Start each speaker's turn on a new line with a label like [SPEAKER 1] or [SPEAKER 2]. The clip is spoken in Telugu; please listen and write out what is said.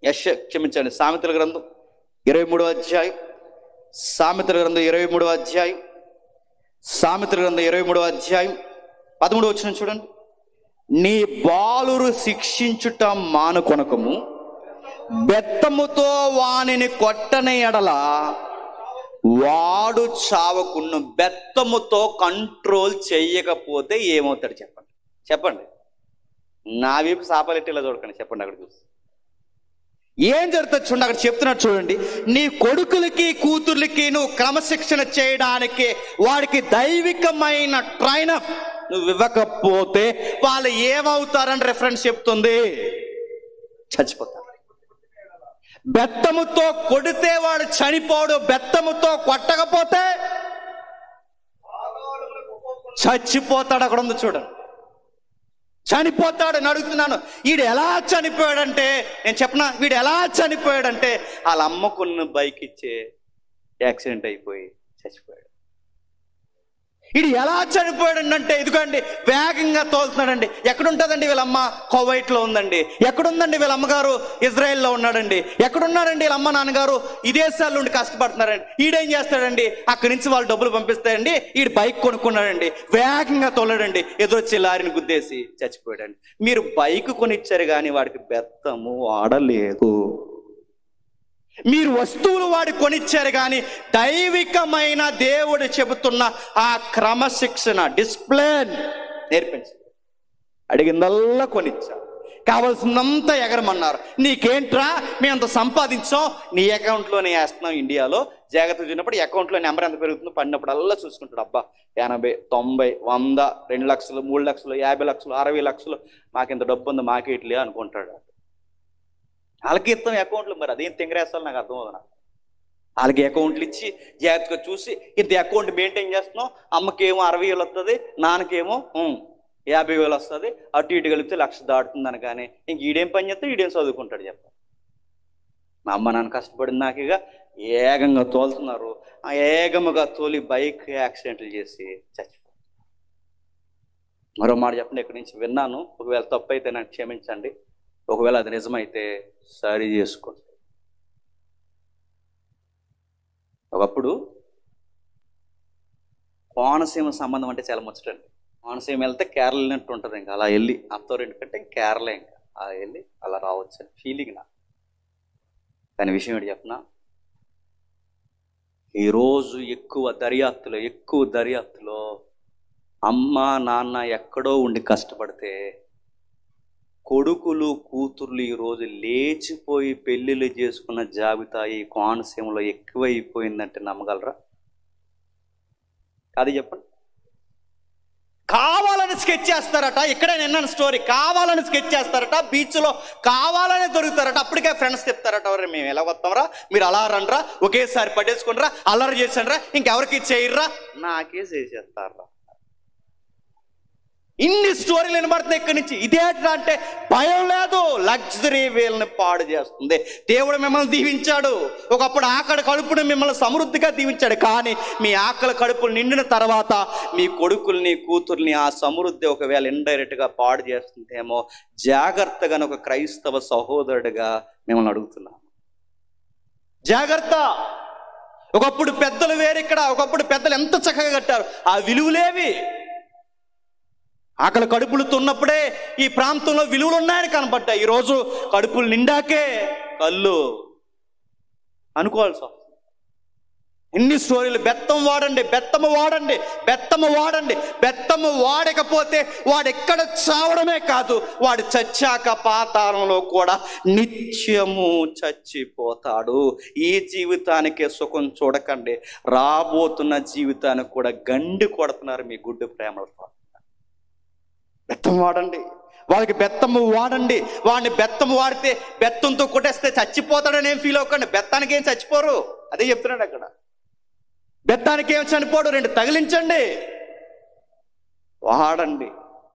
[SPEAKER 1] క్షమించండి, సామెతల గ్రంథం 23వ అధ్యాయం, సామెతల గ్రంథం 23వ అధ్యాయం, సామెతల గ్రంథం 23వ అధ్యాయం 13వ వచనం చూడండి. నీ బాలురు శిక్షించుట మానుకొనకము, బెత్తముతో వానిని కొట్టని ఎడల వాడు చావకును. బెత్తముతో కంట్రోల్ చెయ్యకపోతే ఏమవుతాడు చెప్పండి? చెప్పండి. నా వైపు సాపలెట్టి ఇలా చూడకండి, చెప్పండి. అక్కడ చూసి ఏం జరుగుతుంది చూడండి. అక్కడ చెప్తున్నట్టు చూడండి. నీ కొడుకులకి కూతుర్లకి నువ్వు క్రమశిక్షణ చేయడానికి వాడికి దైవికమైన ట్రైనప్ నువ్వు ఇవ్వకపోతే వాళ్ళు ఏమవుతారని రెఫరెన్స్ చెప్తుంది. చచ్చిపోతారు. బెత్తముతో కొడితే వాడు చనిపోడు, బెత్తముతో కొట్టకపోతే చచ్చిపోతాడు. అక్కడ ఉంది చూడండి. చనిపోతాడని అడుగుతున్నాను. వీడు ఎలా చనిపోయాడంటే, నేను చెప్పనా, వీడు ఎలా చనిపోయాడంటే వాళ్ళ అమ్మకున్న బైక్ ఇచ్చే యాక్సిడెంట్ అయిపోయి చచ్చిపోయాడు. వీడు ఎలా చనిపోయాడంటే, ఇదిగోండి వేగంగా తోలుతున్నాడండి. ఎక్కడుంటుందండి వీళ్ళమ్మ? కువైట్లో ఉందండి. ఎక్కడుందండి వీళ్ళ అమ్మగారు? ఇజ్రాయెల్లో ఉన్నాడండి. ఎక్కడున్నాడండి వీళ్ళ అమ్మ నాన్నగారు? విదేశాల నుండి కష్టపడుతున్నారండి. ఈడేం చేస్తాడండి? అక్కడి నుంచి వాళ్ళు డబ్బులు పంపిస్తాయండి. ఈడు బైక్ కొనుక్కున్నాడండి, వేగంగా తోలడండి, ఎదురొచ్చి లారీని గుద్దేసి చచ్చిపోయాడండి. మీరు బైక్ కొనిచ్చారు కానీ వాడికి బెత్తము ఆడలేదు. మీరు వస్తువులు వాడి కొనిచ్చారు కానీ దైవికమైన దేవుడు చెబుతున్న ఆ క్రమశిక్షణ, డిసిప్లిన్ నేర్పించారు. అడిగిందల్లా కొనిచ్చారు, కావాల్సిందంతా ఎగరమన్నారు. నీకేంట్రా, మేము అంత సంపాదించాం, నీ అకౌంట్లోనే వేస్తున్నాం. ఇండియాలో జాగ్రత్త చూసినప్పుడు అకౌంట్లో నెంబర్ ఎంత పెరుగుతుందో పడినప్పుడల్లా చూసుకుంటాడు. అబ్బా 80, 90, 100, 2 లక్షలు, 3 లక్షలు, 50 లక్షలు, 60 లక్షలు, మాకింత డబ్బు ఉంది, మాకేట్లే అనుకుంటాడు. వాళ్ళకి ఇస్తాం అకౌంట్లు, మరి అదేం తింగరేస్తాలో నాకు అర్థం అవుతుంది. వాళ్ళకి అకౌంట్లు ఇచ్చి జాగ్రత్తగా చూసి ఇంత అకౌంట్ మెయింటైన్ చేస్తున్నాం. అమ్మకేమో 60,000 వస్తుంది, నాన్నకేమో 50,000 వస్తుంది, అటు ఇటు కలిపితే 1,00,000 దాటుతుందని. కానీ ఇంక ఈడేం పని చేస్తే ఈడేం చదువుకుంటాడు చెప్ప. మా అమ్మ నాన్న కష్టపడిన నాకుగా ఏగంగా తోలుతున్నారు. ఆ ఏగముగా తోలి బైక్ యాక్సిడెంట్లు చేసి చచ్చిపోతారు. మరో మాట చెప్పండి, ఇక్కడి నుంచి విన్నాను. ఒకవేళ తప్పు అయితే నాకు క్షమించండి, ఒకవేళ అది నిజమైతే సరి చేసుకోండి. ఒకప్పుడు కోనసీమ సంబంధం అంటే చాలా ముచ్చటండి. కోనసీమ వెళ్తే కేరళ వెళ్ళినట్టు ఉంటుంది. ఇంకా అలా వెళ్ళి అత్తోరింటి కంటే కేరళ ఇంకా అలా వెళ్ళి అలా రావచ్చు అని ఫీలింగ్ నా. కానీ విషయం ఏంటి చెప్పనా, ఈరోజు ఎక్కువ దర్యాప్తులో అమ్మ నాన్న ఎక్కడో ఉండి కష్టపడితే కొడుకులు కూతుర్లు ఈరోజు లేచిపోయి పెళ్ళిళ్ళు చేసుకున్న జాబితా ఈ కోనసీమలో ఎక్కువైపోయిందంటే నమ్మగలరా? అది చెప్పండి. కావాలని స్కెచ్ చేస్తారట. ఇక్కడే నిన్న స్టోరీ, కావాలని స్కెచ్ చేస్తారట, బీచ్లో కావాలని దొరుకుతారట. అప్పటికే ఫ్రెండ్స్ చెప్తారట, ఎవరు మేము ఎలా వస్తాంరా, మీరు అలా రండ్రా, ఒకేసారి పట్టేసుకుంటారా, అల్లరి చేసానరా, ఇంకెవరికి చేయర్రా, నాకే చేసేస్తారా. ఇన్ని స్టోరీలు వినబడుతున్నాయి ఇక్కడి నుంచి. ఇదేంటా అంటే భయం లేదు, లగ్జరీ వీళ్ళని పాడు చేస్తుంది. దేవుడు మిమ్మల్ని దీవించాడు, ఒకప్పుడు ఆకలి కడుపుని మిమ్మల్ని సమృద్ధిగా దీవించాడు. కానీ మీ ఆకలి కడుపులు నిండిన తర్వాత మీ కొడుకుల్ని కూతుర్ని ఆ సమృద్ధి ఒకవేళ ఇండైరెక్ట్గా పాడు చేస్తుందేమో. జాగ్రత్తగా ఒక క్రైస్తవ సహోదరుడిగా మిమ్మల్ని అడుగుతున్నాను, జాగ్రత్త. ఒకప్పుడు పెద్దలు వేరిక్కడ, ఒకప్పుడు పెద్దలు ఎంత చక్కగా కట్టారు, ఆ విలువలేవి. ఆకలి కడుపులు తున్నప్పుడే ఈ ప్రాంతంలో విలువలు ఉన్నాయని కనబడ్డాయి. ఈరోజు కడుపులు నిండాకే కళ్ళు అనుకోవాల్సి వస్తుంది. ఎన్ని స్టోరీలు. బెత్తము వాడండి. బెత్తము వాడకపోతే వాడు ఎక్కడ చావడమే కాదు, వాడు చచ్చాక పాతాళంలో కూడా నిత్యము చచ్చిపోతాడు. ఈ జీవితానికే సుఖం చూడకండి, రాబోతున్న జీవితానికి కూడా గండి కొడుతున్నారు మీ గుడ్డు ప్రేమలతో. బెత్తం వాడండి, వాళ్ళకి బెత్తము వాడండి. వాడిని బెత్తము వాడితే బెత్తంతో కొట్టేస్తే చచ్చిపోతాడని ఏం ఫీల్ అవ్వకండి. బెత్తానికి ఏం చచ్చిపోరు, అదే చెప్తున్నాడు అక్కడ. బెత్తానికి ఏం చనిపోడు, 2 తగిలించండి, వాడండి.